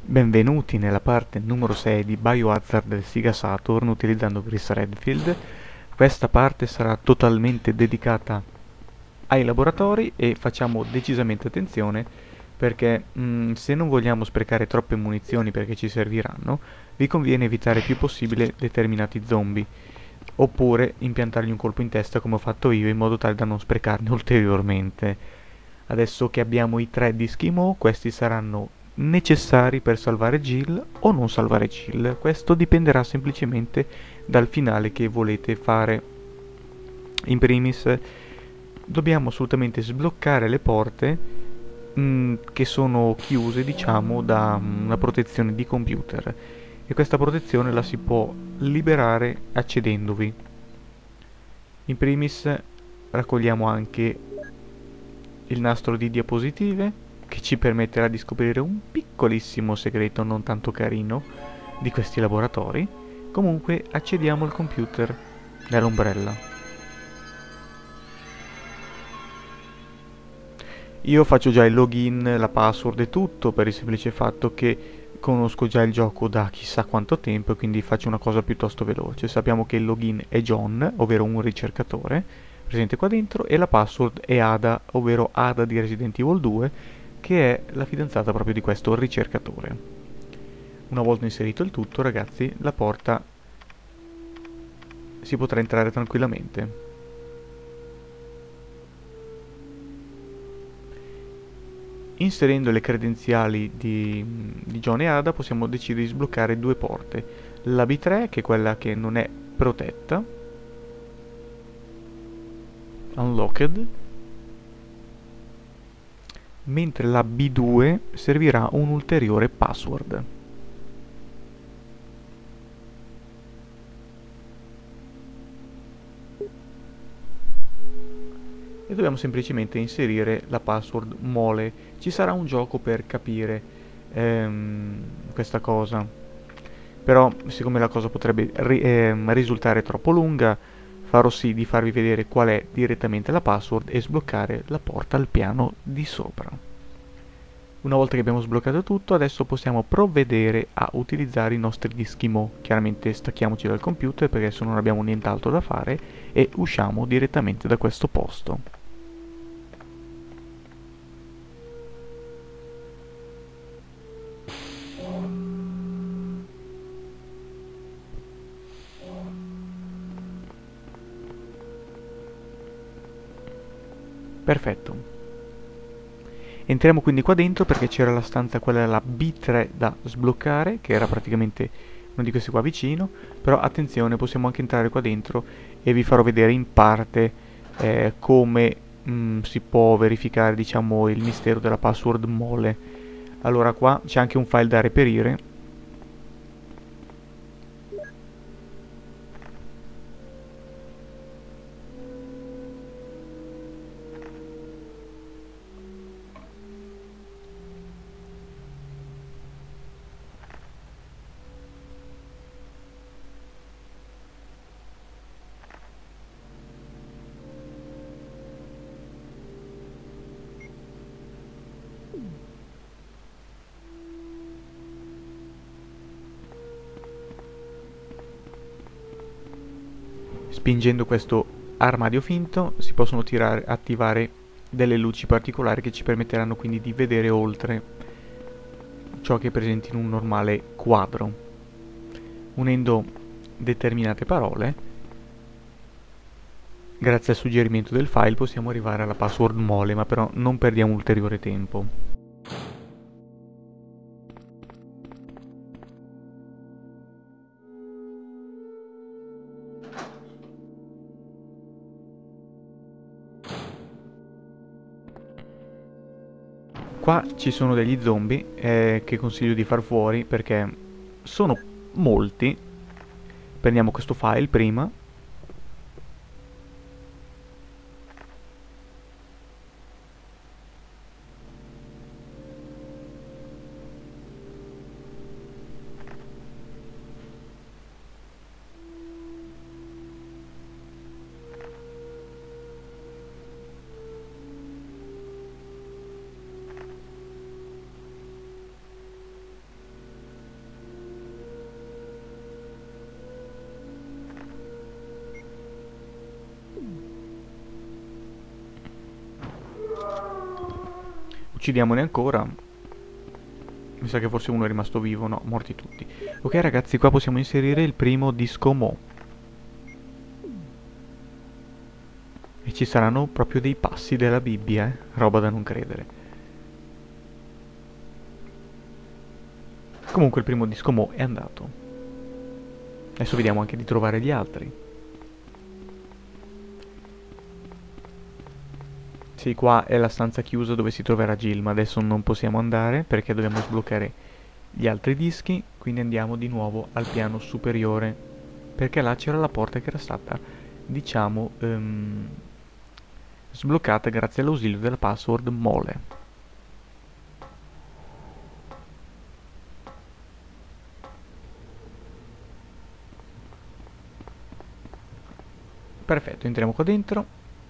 Benvenuti nella parte numero 6 di Biohazard del Sega Saturn utilizzando Chris Redfield. Questa parte sarà totalmente dedicata ai laboratori e facciamo decisamente attenzione perché se non vogliamo sprecare troppe munizioni perché ci serviranno, vi conviene evitare il più possibile determinati zombie oppure impiantargli un colpo in testa come ho fatto io in modo tale da non sprecarne ulteriormente. Adesso che abbiamo i 3 di Schimo, questi saranno necessari per salvare Jill o non salvare Jill. Questo dipenderà semplicemente dal finale che volete fare. In primis, dobbiamo assolutamente sbloccare le porte che sono chiuse, diciamo, da una protezione di computer. E questa protezione la si può liberare accedendovi. In primis, raccogliamo anche il nastro di diapositive che ci permetterà di scoprire un piccolissimo segreto non tanto carino di questi laboratori. Comunque accediamo al computer dell'Umbrella. Io faccio già il login, la password e tutto per il semplice fatto che conosco già il gioco da chissà quanto tempo e quindi faccio una cosa piuttosto veloce. Sappiamo che il login è John, ovvero un ricercatore, presente qua dentro, e la password è Ada, ovvero Ada di Resident Evil 2, che è la fidanzata proprio di questo ricercatore. Una volta inserito il tutto, ragazzi, la porta si potrà entrare tranquillamente. Inserendo le credenziali di John e Ada possiamo decidere di sbloccare due porte. La B3, che è quella che non è protetta, unlocked, mentre la B2 servirà un ulteriore password. E dobbiamo semplicemente inserire la password mole. Ci sarà un gioco per capire questa cosa, però siccome la cosa potrebbe risultare troppo lunga, farò sì di farvi vedere qual è direttamente la password e sbloccare la porta al piano di sopra. Una volta che abbiamo sbloccato tutto, adesso possiamo provvedere a utilizzare i nostri dischi Mo. Chiaramente stacchiamoci dal computer perché adesso non abbiamo nient'altro da fare e usciamo direttamente da questo posto. Perfetto. Entriamo quindi qua dentro perché c'era la stanza, quella la B3 da sbloccare, che era praticamente uno di questi qua vicino, però attenzione, possiamo anche entrare qua dentro e vi farò vedere in parte come si può verificare, diciamo, il mistero della password mole. Allora qua c'è anche un file da reperire. Spingendo questo armadio finto si possono attivare delle luci particolari che ci permetteranno quindi di vedere oltre ciò che è presente in un normale quadro. Unendo determinate parole, grazie al suggerimento del file possiamo arrivare alla password mole, ma però non perdiamo ulteriore tempo. Qua ci sono degli zombie che consiglio di far fuori perché sono molti. Prendiamo questo file prima. uccidiamone ancora. Mi sa che forse uno è rimasto vivo, no, morti tutti. Ok ragazzi, qua possiamo inserire il primo disco Mo. E ci saranno proprio dei passi della Bibbia, roba da non credere. Comunque il primo disco Mo è andato. Adesso vediamo anche di trovare gli altri. Sì, qua è la stanza chiusa dove si troverà Jill, ma adesso non possiamo andare perché dobbiamo sbloccare gli altri dischi, quindi andiamo di nuovo al piano superiore, perché là c'era la porta che era stata, diciamo, sbloccata grazie all'ausilio della password mole. Perfetto, entriamo qua dentro.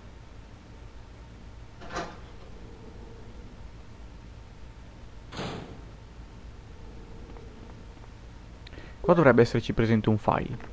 Qua dovrebbe esserci presente un file.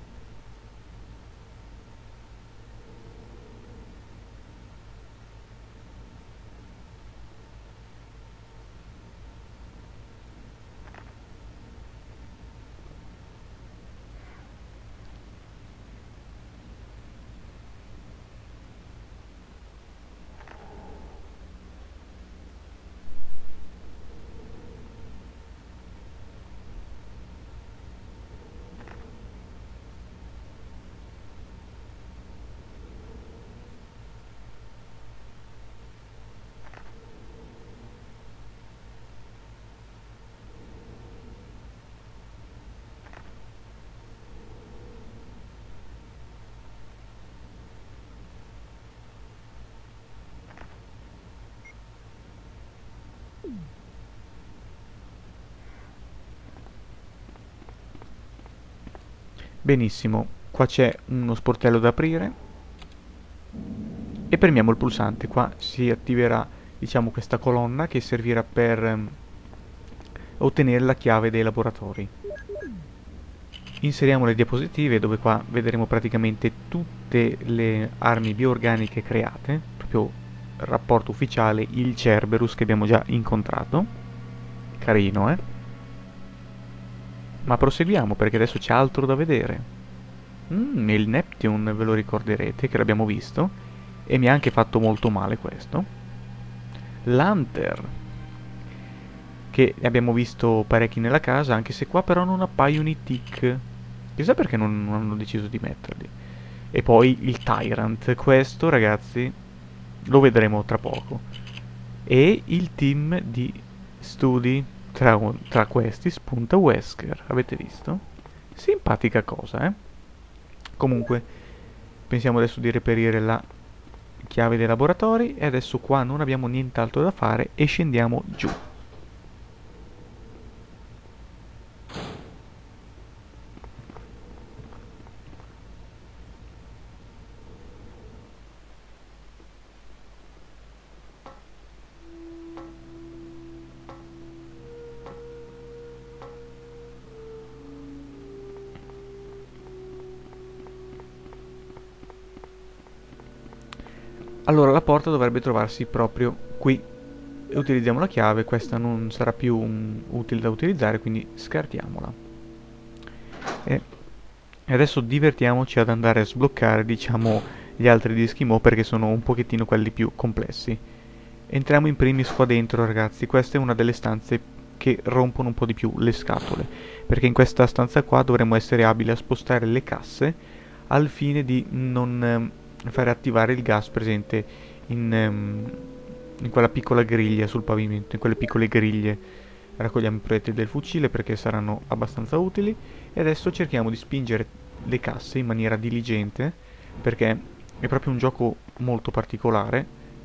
Benissimo, qua c'è uno sportello da aprire e premiamo il pulsante. Qua si attiverà, diciamo, questa colonna che servirà per ottenere la chiave dei laboratori. Inseriamo le diapositive dove qua vedremo praticamente tutte le armi bioorganiche create, proprio rapporto ufficiale, il Cerberus che abbiamo già incontrato. Carino, eh? Ma proseguiamo perché adesso c'è altro da vedere. Il Neptune ve lo ricorderete che l'abbiamo visto e mi ha anche fatto molto male questo. L'Hunter, che abbiamo visto parecchi nella casa, anche se qua però non appaiono i tick. Chissà perché non hanno deciso di metterli. E poi il Tyrant, questo ragazzi lo vedremo tra poco. E il team di studi, tra questi spunta Wesker, avete visto? Simpatica cosa, eh? Comunque, pensiamo adesso di reperire la chiave dei laboratori e adesso qua non abbiamo nient'altro da fare e scendiamo giù. Allora la porta dovrebbe trovarsi proprio qui. Utilizziamo la chiave, questa non sarà più utile da utilizzare, quindi scartiamola. E adesso divertiamoci ad andare a sbloccare, diciamo, gli altri dischi Mo perché sono un pochettino quelli più complessi. Entriamo in primis qua dentro ragazzi, questa è una delle stanze che rompono un po' di più le scatole, perché in questa stanza qua dovremmo essere abili a spostare le casse al fine di non fare attivare il gas presente in quella piccola griglia sul pavimento, in quelle piccole griglie. Raccogliamo i proiettili del fucile perché saranno abbastanza utili e adesso cerchiamo di spingere le casse in maniera diligente perché è proprio un gioco molto particolare.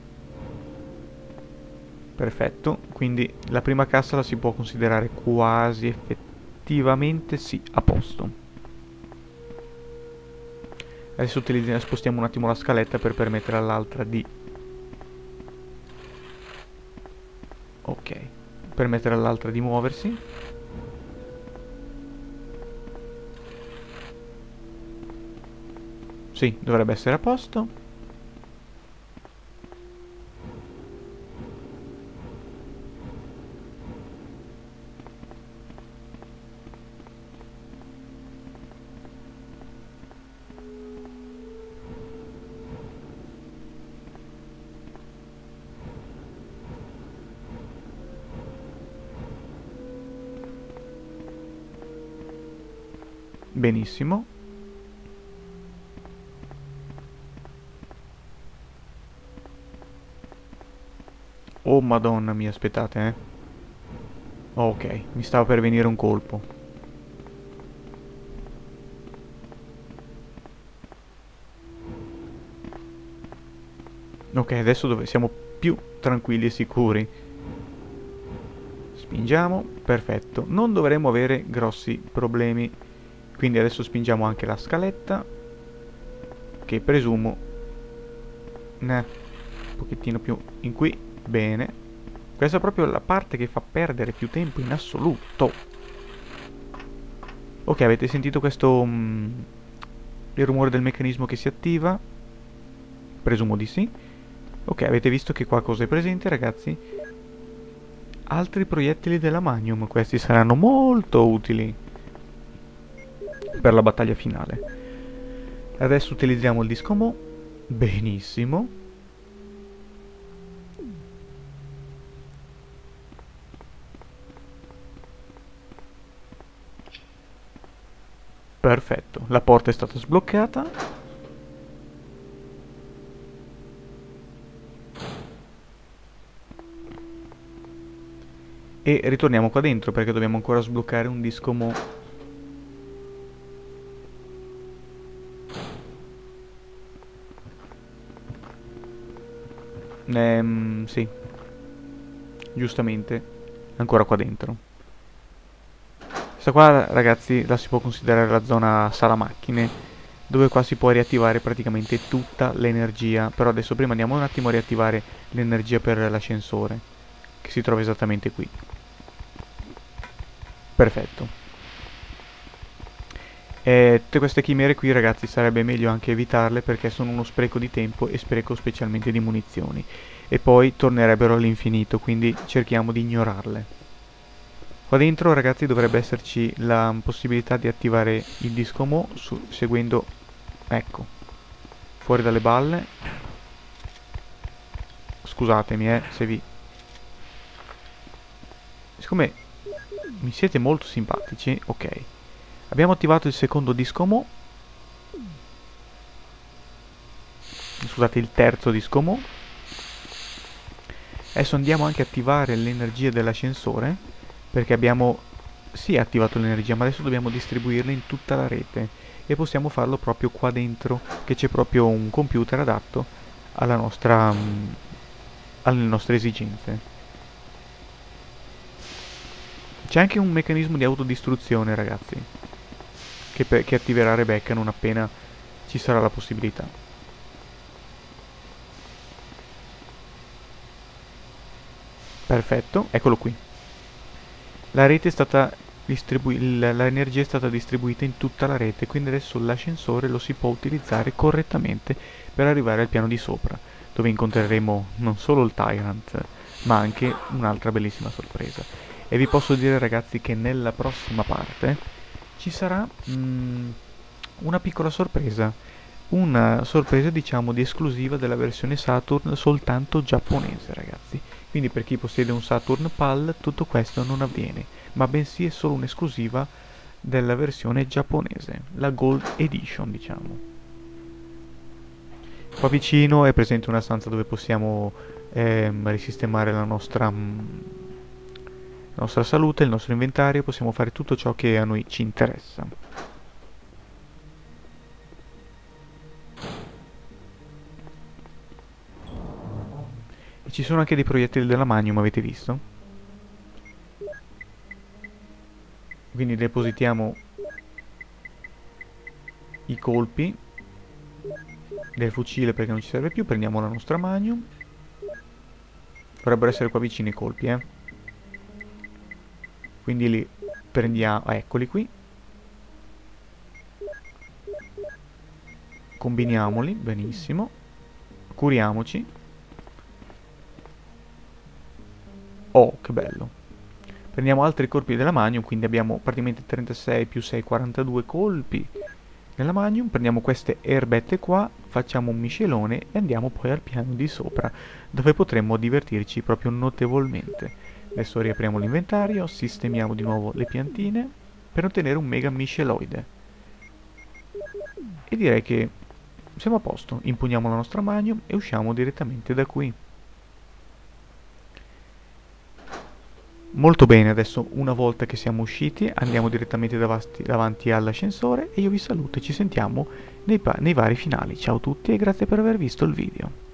Perfetto, quindi la prima cassa la si può considerare quasi effettivamente sì, a posto. Adesso spostiamo un attimo la scaletta per permettere all'altra di... Ok, permettere all'altra di muoversi. Sì, dovrebbe essere a posto. Benissimo. Oh madonna mia, aspettate, eh. Ok, mi stava per venire un colpo. Ok, adesso dove siamo più tranquilli e sicuri. Spingiamo, perfetto. Non dovremmo avere grossi problemi. Quindi adesso spingiamo anche la scaletta, che presumo un pochettino più in qui. Bene. Questa è proprio la parte che fa perdere più tempo in assoluto. Ok, avete sentito questo il rumore del meccanismo che si attiva? Presumo di sì. Ok, avete visto che qua cosa è presente, ragazzi? Altri proiettili della Magnum. Questi saranno molto utili per la battaglia finale. Adesso utilizziamo il disco Mo. Benissimo. Perfetto, la porta è stata sbloccata. E ritorniamo qua dentro perché dobbiamo ancora sbloccare un disco Mo. Sì. Giustamente. Ancora qua dentro. Questa qua, ragazzi, la si può considerare la zona sala macchine, dove qua si può riattivare praticamente tutta l'energia. Però adesso prima andiamo un attimo a riattivare l'energia per l'ascensore, che si trova esattamente qui. Perfetto. Tutte queste chimere qui, ragazzi, sarebbe meglio anche evitarle perché sono uno spreco di tempo e spreco specialmente di munizioni. E poi tornerebbero all'infinito, quindi cerchiamo di ignorarle. Qua dentro, ragazzi, dovrebbe esserci la possibilità di attivare il disco Mo seguendo, ecco, fuori dalle balle. Scusatemi, se vi... Siccome mi siete molto simpatici, ok. Abbiamo attivato il secondo disco Mo. Scusate, il terzo disco Mo. Adesso andiamo anche a attivare l'energia dell'ascensore, perché abbiamo sì attivato l'energia, ma adesso dobbiamo distribuirla in tutta la rete e possiamo farlo proprio qua dentro, che c'è proprio un computer adatto alla nostra, alle nostre esigenze. C'è anche un meccanismo di autodistruzione, ragazzi, che attiverà Rebecca non appena ci sarà la possibilità. Perfetto, eccolo qui. La rete è stata l'energia è stata distribuita in tutta la rete, quindi adesso l'ascensore lo si può utilizzare correttamente per arrivare al piano di sopra, dove incontreremo non solo il Tyrant, ma anche un'altra bellissima sorpresa. E vi posso dire, ragazzi, che nella prossima parte ci sarà una piccola sorpresa. Una sorpresa, diciamo, di esclusiva della versione Saturn soltanto giapponese, ragazzi. Quindi per chi possiede un Saturn PAL tutto questo non avviene, ma bensì è solo un'esclusiva della versione giapponese, la Gold Edition, diciamo. Qua vicino è presente una stanza dove possiamo risistemare la nostra salute, il nostro inventario, possiamo fare tutto ciò che a noi ci interessa. E ci sono anche dei proiettili della Magnum, avete visto? Quindi depositiamo i colpi del fucile perché non ci serve più, prendiamo la nostra Magnum. Dovrebbero essere qua vicini i colpi, Quindi li prendiamo, eccoli qui. Combiniamoli, benissimo. Curiamoci. Oh, che bello. Prendiamo altri colpi della Magnum, quindi abbiamo praticamente 36 più 6, 42 colpi nella Magnum. Prendiamo queste erbette qua, facciamo un miscelone e andiamo poi al piano di sopra, dove potremmo divertirci proprio notevolmente. Adesso riapriamo l'inventario, sistemiamo di nuovo le piantine per ottenere un mega misceloide. e direi che siamo a posto. Impugniamo la nostra Magnum e usciamo direttamente da qui. Molto bene, adesso una volta che siamo usciti andiamo direttamente davanti all'ascensore e io vi saluto e ci sentiamo nei vari finali. Ciao a tutti e grazie per aver visto il video.